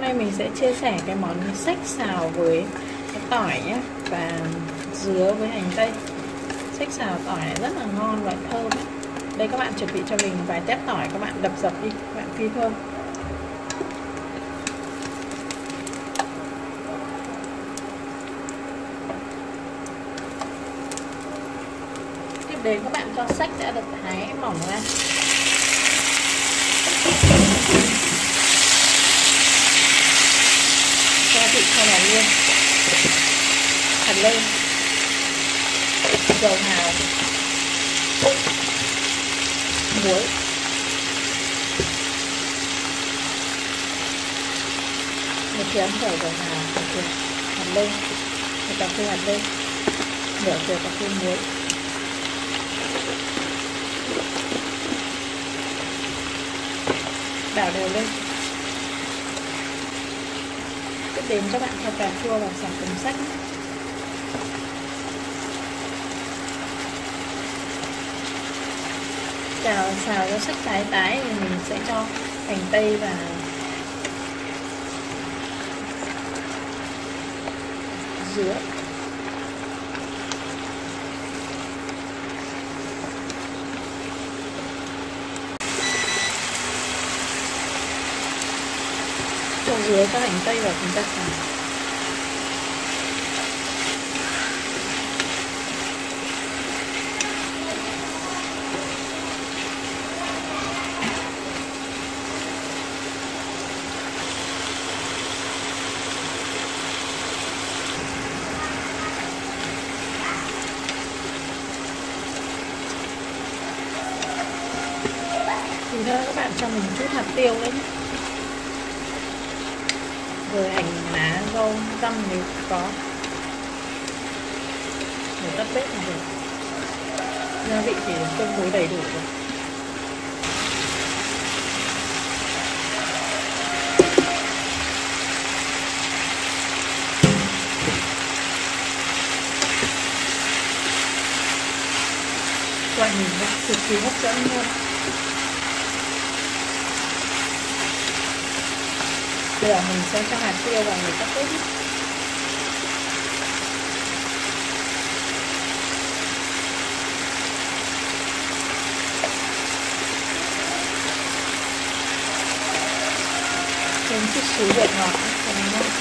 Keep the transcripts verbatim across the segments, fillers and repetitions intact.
nay mình sẽ chia sẻ cái món sách xào với cái tỏi nhé, và dứa với hành tây. Sách xào tỏi này rất là ngon và thơm ấy. Đây các bạn chuẩn bị cho mình vài tép tỏi, các bạn đập dập đi, các bạn phi thơm. Tiếp đến các bạn cho sách đã được thái mỏng ra. Gia vị cho vào luôn: hạt lêm, dầu hào, muối, một chén dầu dầu hào, một chén hạt lêm, một cà phê hạt lêm, nửa thìa cà phê muối. Đảo đều lên. Tiếp đến các bạn cho cà chua vào xào cùng sách. Xào xào cho sách tái tái thì mình sẽ cho hành tây và dứa. Cho dứa, cho hành tây vào chúng ta xào. Thì đó các bạn cho mình chút hạt tiêu đấy nhé. Rồi hành lá, rau, răm nếu có. Để tắt bếp là được. Gia vị thì tương đối đầy đủ rồi. Loại nhìn ra cực kỳ hấp dẫn luôn. Bây giờ mình sẽ cho hạt tiêu vào người tắt bếp. Thêm chút xíu bột ngọt cho nó ngon.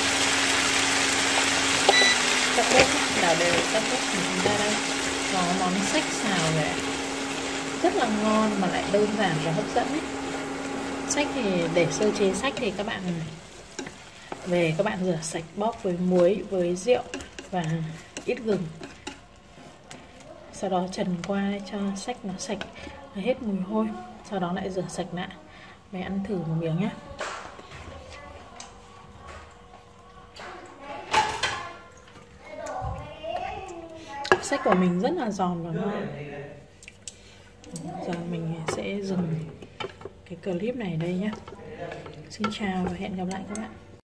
Tắt bếp, đảo đều tắt bếp của chúng ta đây. Có món sách xào này rất là ngon mà lại đơn giản và hấp dẫn ấy. Sách thì để sơ chế sách thì các bạn về các bạn rửa sạch, bóp với muối, với rượu và ít gừng. Sau đó trần qua cho sách nó sạch, nó hết mùi hôi. Sau đó lại rửa sạch lại. Mẹ ăn thử một miếng nhé. Sách của mình rất là giòn và ngon. Giờ mình sẽ dừng cái clip này đây nhé. Xin chào và hẹn gặp lại các bạn.